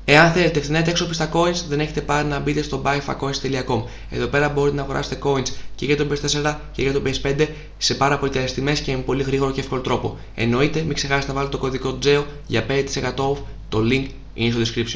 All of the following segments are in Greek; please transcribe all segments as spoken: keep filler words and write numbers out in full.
Εάν θέλετε φθηνά έξωπιστα coins, δεν έχετε πάρει να μπείτε στο buy fa coins τελεία com. Εδώ πέρα μπορείτε να αγοράσετε coins και για το πι ες φορ και για το πι ες φάιβ σε πάρα πολύ καλές τιμές και με πολύ γρήγορο και εύκολο τρόπο. Εννοείται, μην ξεχάσετε να βάλετε το κωδικό τζέο για πέντε τοις εκατό off. Το link είναι στο description.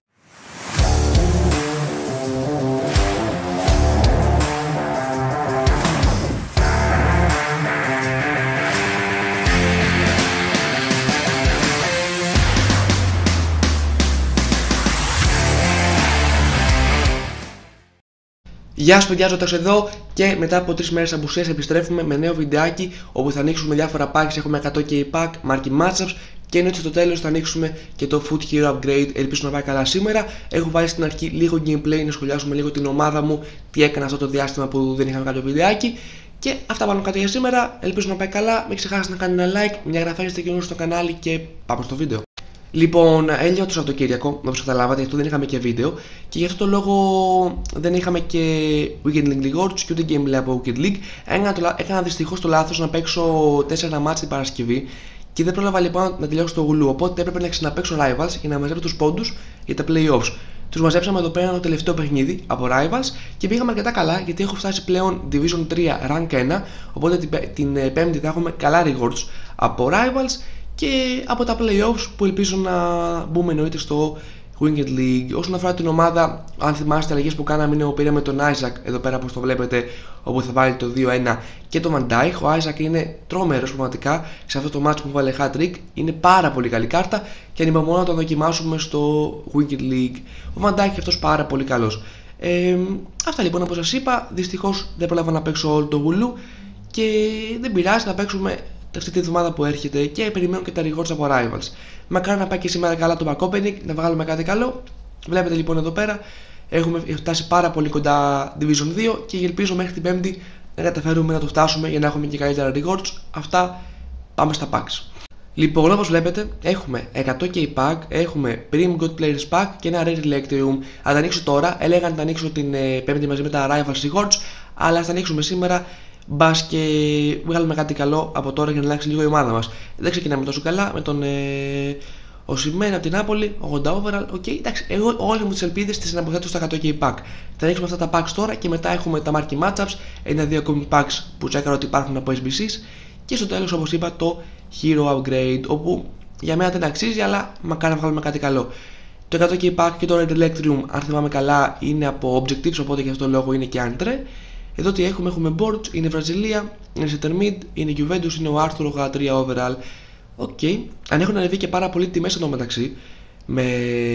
Γεια σας παιδιά, Ζώτας εδώ και μετά από τρεις μέρες απουσίας επιστρέφουμε με νέο βιντεάκι όπου θα ανοίξουμε διάφορα packs. Έχουμε εκατό κέι pack, market matchups και εννοείται στο τέλος θα ανοίξουμε και το Foot Hero Upgrade. Ελπίζω να πάει καλά σήμερα. Έχω βάλει στην αρχή λίγο gameplay, να σχολιάσουμε λίγο την ομάδα μου, τι έκανα αυτό το διάστημα που δεν είχαμε κάποιο βιντεάκι. Και αυτά πάνω κάτω για σήμερα. Ελπίζω να πάει καλά. Μην ξεχάσετε να κάνετε ένα like, μια εγγραφή είστε καινούριοι στο κανάλι και πάμε στο βίντεο. Λοιπόν, έλειω το Σαββατοκύριακο, όπως καταλάβατε, γι' αυτό δεν είχαμε και βίντεο και γι' αυτό το λόγο δεν είχαμε και Weekend League Rewards και ούτε gameplay από Weekend League. Έκανα, το, έκανα δυστυχώς το λάθος να παίξω τέσσερα μάτς την Παρασκευή και δεν πρόλαβα λοιπόν να τελειώσω το γουλού. Οπότε έπρεπε να ξαναπαίξω Rivals για να μαζέψω τους πόντους για τα playoffs. Τους μαζέψαμε εδώ πέρα το τελευταίο παιχνίδι από Rivals και πήγαμε αρκετά καλά γιατί έχω φτάσει πλέον Division τρία Rank ένα. Οπότε την, την Πέμπτη θα έχουμε καλά rewards από Rivals και από τα playoffs που ελπίζω να μπούμε εννοείται στο Weekend League. Όσον αφορά την ομάδα, αν θυμάστε αλλαγές που κάναμε είναι ο πήραμε τον Isaac εδώ πέρα όπως το βλέπετε, όπου θα βάλει το δύο ένα και το Van Dijk. Ο Isaac είναι τρομερός πραγματικά σε αυτό το match που βάλε hat-trick, είναι πάρα πολύ καλή κάρτα και ανυπομονώ να το δοκιμάσουμε στο Weekend League. Ο Van Dijk και αυτός πάρα πολύ καλός. Ε, αυτά λοιπόν, όπως σας είπα, δυστυχώς δεν πρόλαβα να παίξω όλο το γουλού και δεν πειράζει, να παίξουμε αυτή τη εβδομάδα που έρχεται και περιμένω και τα rewards από Rivals. Μακάρι να πάει και σήμερα καλά το back opening, να βγάλουμε κάτι καλό. Βλέπετε λοιπόν εδώ πέρα έχουμε φτάσει πάρα πολύ κοντά Division δύο και ελπίζω μέχρι την Πέμπτη να καταφέρουμε να το φτάσουμε για να έχουμε και καλύτερα rewards. Αυτά, πάμε στα packs. Λοιπόν, όπως βλέπετε έχουμε εκατό κέι pack, έχουμε Premium God Players pack και ένα Rare Electrium. Αν τα ανοίξω τώρα, έλεγα να τα ανοίξω την ε, Πέμπτη μαζί με τα Rivals rewards, αλλά θα τα ανοίξουμε σήμερα. Μπας και βγάλουμε κάτι καλό από τώρα για να αλλάξει λίγο η ομάδα μας. Δεν ξεκινάμε τόσο καλά με τον ε, Οσιμέν από την Νάπολη, ογδόντα overall. Οκ, okay, εντάξει, εγώ όλες μου τις ελπίδες τις αναποθέτω στα εκατό κέι pack. Θα ανοίξουμε αυτά τα packs τώρα και μετά έχουμε τα market matchups, ένα-δύο ακόμη packs που τσέκαρα ότι υπάρχουν από ες μπι σις και στο τέλος, όπως είπα, το Hero Upgrade, όπου για μένα δεν αξίζει, αλλά μακάρι να βγάλουμε κάτι καλό. Το εκατό κέι pack και το Red Electrium, αν θυμάμαι καλά, είναι από Objectives, οπότε για αυτόν τον λόγο είναι και Antre. Εδώ τι έχουμε, έχουμε Boards, είναι Βραζιλία, είναι Center Mid, είναι Juventus, είναι ο Άρθρο, ογδόντα τρία overall. Οκ, okay. Αν έχουν ανεβεί και πάρα πολύ τιμές εδώ μεταξύ, με,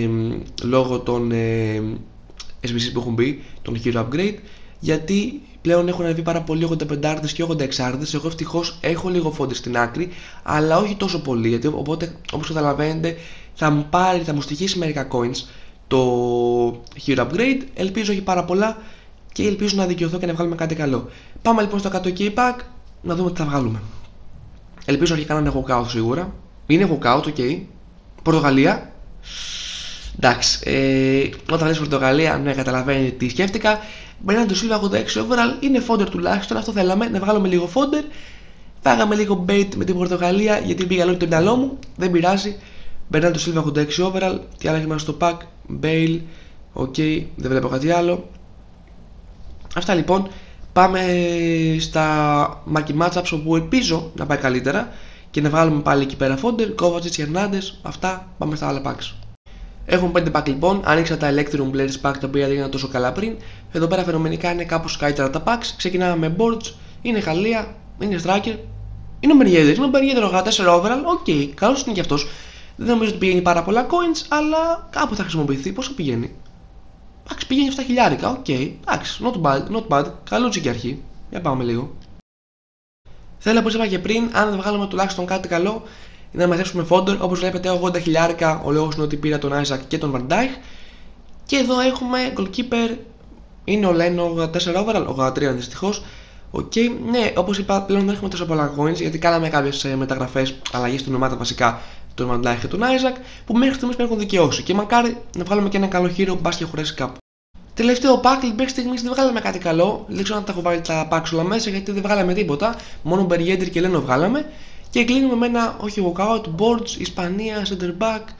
λόγω των ε, ες μπι σις που έχουν μπει, τον Hero Upgrade, γιατί πλέον έχουν ανεβεί πάρα πολύ ογδόντα πέντε και ογδόντα έξι. Εγώ ευτυχώς έχω λίγο φόντι στην άκρη, αλλά όχι τόσο πολύ, γιατί οπότε όπως καταλαβαίνετε θα μου πάρει, θα μου στοιχήσει μερικά coins το Hero Upgrade, ελπίζω όχι πάρα πολλά. Και ελπίζω να δικαιωθώ και να βγάλουμε κάτι καλό. Πάμε λοιπόν στο εκατό κέι pack να δούμε τι θα βγάλουμε. Ελπίζω αρχικά να είναι walkout σίγουρα. Είναι walkout, οκ. Okay. Πορτογαλία. Εντάξει. Ε, όταν λες Πορτογαλία, ναι, καταλαβαίνετε τι σκέφτηκα. Μπερνάντο Σίλβα ογδόντα έξι overall. Είναι fodder τουλάχιστον. Αυτό θέλαμε. Να βγάλουμε λίγο fodder. Φάγαμε λίγο bait με την Πορτογαλία γιατί πήγα λόγω το μυαλό μου. Δεν πειράζει. Μπερνάντο Σίλβα ογδόντα έξι overall. Τι άλλο έχουμε στο pack. Bale. Οκ. Okay. Δεν βλέπω κάτι άλλο. Αυτά λοιπόν, πάμε στα market matchups όπου ελπίζω να πάει καλύτερα και να βγάλουμε πάλι εκεί πέρα Φόντερ, Kovacic, Hernandez. Αυτά, πάμε στα άλλα packs. Έχουμε πέντε pack λοιπόν, άνοιξα τα Electrum Players pack τα οποία δεν ήταν τόσο καλά πριν. Εδώ πέρα φαινομενικά είναι κάπως καλύτερα τα packs. Ξεκινάμε με Boards, είναι Γαλλία, είναι Striker, είναι ο Μπενιέδερ, είναι ο Μπενιέδερ ογδόντα τέσσερα overall, οκ, okay, καλός είναι και αυτός. Δεν νομίζω ότι πηγαίνει πάρα πολλά coins, αλλά κάπου θα χρησιμοποιηθεί, πόσο πηγαίνει. Εντάξει, πήγαινε επτά χιλιάρικα, οκ, okay. Εντάξει, not bad, not bad, καλούτσι και αρχή. Για πάμε λίγο. Θέλω, όπως είπα και πριν, αν δεν βγάλουμε τουλάχιστον κάτι καλό, να μαζέψουμε fodder. Όπως βλέπετε, ογδόντα χιλιάρικα, ο λόγος είναι ότι πήρα τον Isaac και τον Van Dijk. Και εδώ έχουμε goalkeeper, είναι ο Leno ογδόντα τέσσερα overall, ογδόντα τρία δυστυχώς. Οκ, okay. Ναι, όπως είπα, πλέον δεν έχουμε τόσο πολλά coins γιατί κάναμε κάποιες μεταγραφές, αλλαγές στην ομάδα βασικά, τον Van Dijk και τον Isaac, που μέχρι στιγμής με έχουν δικαιώσει. Και μακάρι να βγάλουμε και ένα καλό hero, μπας και χωρέσει κάπου. Τελευταίο pack, μέχρι στιγμής δεν βγάλαμε κάτι καλό. Δεν ξέρω αν τα έχω βάλει τα packs όλα μέσα γιατί δεν βγάλαμε τίποτα. Μόνο Μπεριέντερ και Leno βγάλαμε. Και κλείνουμε με ένα όχι walkout, Boards, Ισπανία, center back.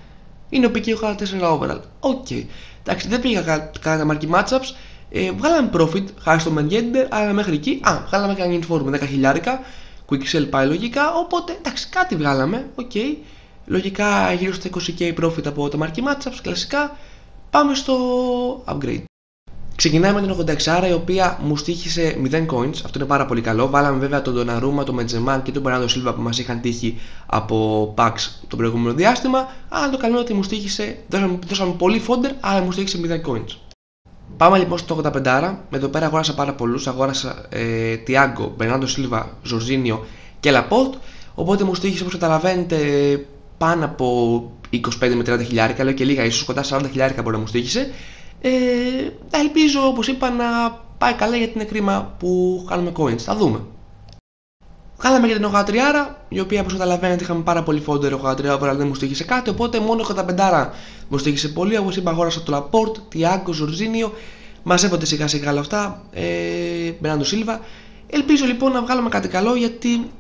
Είναι ο πικ χάλα τέσσερα overall. Οκ. Okay. Εντάξει, δεν πήγα καλά τα market matchups. Ε, βγάλαμε profit, χάρη στο Mergender, αλλά μέχρι εκεί. Α, βγάλαμε κανένα inform με δέκα χιλιάρικα. Quick sell πάει λογικά. Οπότε εντάξει, κάτι βγάλαμε. Οκ. Okay. Λογικά γύρω στα είκοσι χιλιάδες profit από τα market matchups. Κλασικά. Πάμε στο upgrade. Ξεκινάμε με την ογδόντα έξι η οποία μου στοίχησε μηδέν coins. Αυτό είναι πάρα πολύ καλό. Βάλαμε βέβαια τον Donnarumma, τον Benzema και τον Bernardo Silva που μας είχαν τύχει από packs το προηγούμενο διάστημα. Αλλά το καλό είναι ότι μου στοίχησε, δώσαμε, δώσαμε πολύ fodder, αλλά μου στοίχησε μηδέν coins. Πάμε λοιπόν στο ογδόντα πέντε. Εδώ πέρα αγόρασα πάρα πολλούς. Αγόρασα ε, Thiago, Bernardo Silva, Jorginho και Laporte. Οπότε μου στοίχησε, όπως καταλαβαίνετε, πάνω από είκοσι πέντε με τριάντα χιλιάρικα. Λέω και λίγα, ίσως κοντά σαράντα χιλιάρικα μπορεί να μου στοίχησε. Ε, ελπίζω, όπως είπα, να πάει καλά γιατί είναι κρίμα που χάνουμε coins. Θα δούμε. Χάλαμε και την ογδόντα τρία, η οποία όπως καταλαβαίνετε είχαμε πάρα πολύ fodder ογδόντα τρία, αλλά δεν μου στοίχησε κάτι. Οπότε μόνο ογδόντα πέντε μου στοίχησε πολύ. Όπως είπα, αγόρασα το Laporte, Thiago, Jorginho. Μαζεύονται σιγά σιγά όλα αυτά. Ε, Bernardo Silva. Ελπίζω λοιπόν να βγάλουμε κάτι καλό γιατί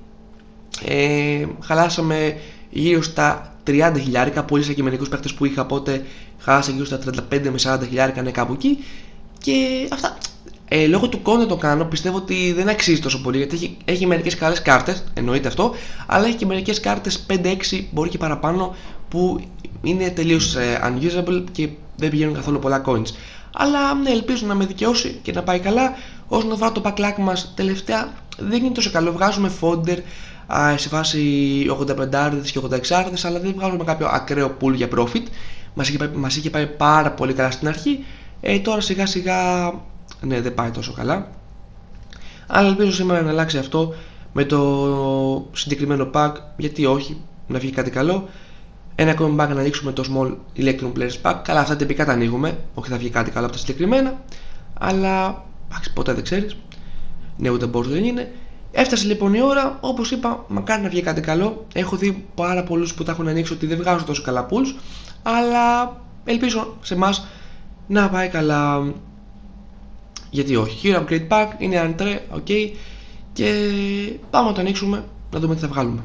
ε, χαλάσαμε γύρω στα τριάντα χιλιάρικα. Πολύ σε κειμενικούς παίκτες που είχα, οπότε χάλασα γύρω στα τριάντα πέντε με σαράντα χιλιάρικα, είναι κάπου εκεί. Και αυτά. Ε, λόγω του κόντε το κάνω, πιστεύω ότι δεν αξίζει τόσο πολύ γιατί έχει, έχει μερικές καλές κάρτες, εννοείται αυτό, αλλά έχει και μερικές κάρτες πέντε έξι, μπορεί και παραπάνω, που είναι τελείως ε, unusable και δεν πηγαίνουν καθόλου πολλά coins. Αλλά ναι, ελπίζω να με δικαιώσει και να πάει καλά. Όσον αφορά το pack luck μας, τελευταία δεν είναι τόσο καλό. Βγάζουμε fodder α, σε φάση ογδόντα πέντε και ογδόντα έξι, αλλά δεν βγάζουμε κάποιο ακραίο pool για profit. Μας είχε, μας είχε πάει πάρα πολύ καλά στην αρχή. Ε, τώρα σιγά σιγά ναι, δεν πάει τόσο καλά. Αλλά ελπίζω σήμερα να αλλάξει αυτό με το συγκεκριμένο pack. Γιατί όχι, να βγει κάτι καλό. Ένα ακόμη pack να ανοίξουμε το Small Electrum Players Pack. Καλά, αυτά τυπικά τα ανοίγουμε. Όχι, θα βγει κάτι καλό από τα συγκεκριμένα. Αλλά άξι, ποτέ δεν ξέρεις. Ναι, ούτε μπορείς δεν είναι. Έφτασε λοιπόν η ώρα. Όπως είπα, μακάρι να βγει κάτι καλό. Έχω δει πάρα πολλούς που τα έχουν ανοίξει ότι δεν βγάζουν τόσο καλά pools. Αλλά ελπίζω σε εμάς να πάει καλά. Γιατί όχι. Hero Upgrade Pack είναι entrée, ok. Και πάμε να το ανοίξουμε να δούμε τι θα βγάλουμε.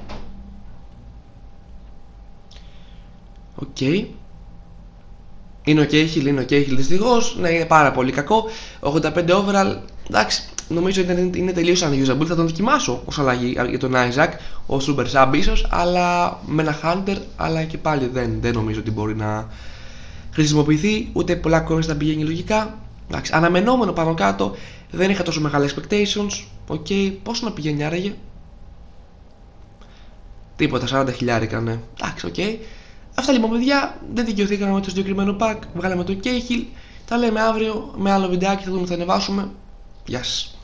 Οκ. Okay. Είναι ο Cahill, είναι ο Cahill δυστυχώς. Ναι, είναι πάρα πολύ κακό. ογδόντα πέντε overall. Εντάξει, νομίζω ότι είναι τελείως unusable. Θα τον δοκιμάσω ως αλλαγή για τον Isaac, ο Super Sub ίσως. Αλλά με ένα Hunter, αλλά και πάλι δεν, δεν νομίζω ότι μπορεί να χρησιμοποιηθεί. Ούτε πολλά coins θα πηγαίνει λογικά. Εντάξει, αναμενόμενο πάνω κάτω. Δεν είχα τόσο μεγάλα expectations. Οκ, okay. Πόσο να πηγαίνει άραγε? Τίποτα, σαράντα χιλιάρικα, ναι. Εντάξει, οκ. Okay. Αυτά λοιπόν, παιδιά, δεν δικαιωθήκαμε με το συγκεκριμένο pack. Βγάλαμε το Cahill. Τα λέμε αύριο με άλλο βιντεάκι, θα δούμε, θα ανεβάσουμε. Γεια σας.